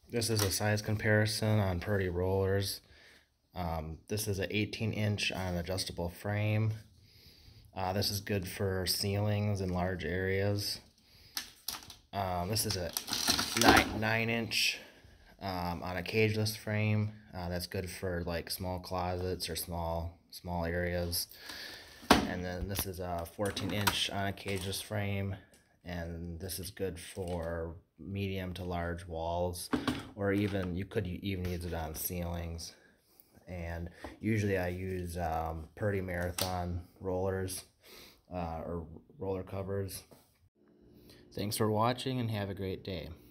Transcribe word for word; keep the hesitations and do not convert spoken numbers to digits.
This is a size comparison on Purdy rollers. Um, this is an eighteen inch on an adjustable frame. Uh, this is good for ceilings in large areas. Um, this is a nine, nine inch um, on a cageless frame. Uh, that's good for like small closets or small small areas. And then this is a fourteen inch on a cageless frame, and this is good for medium to large walls, or even you could even use it on ceilings. And usually I use um, Purdy Marathon rollers uh, or roller covers. Thanks for watching and have a great day.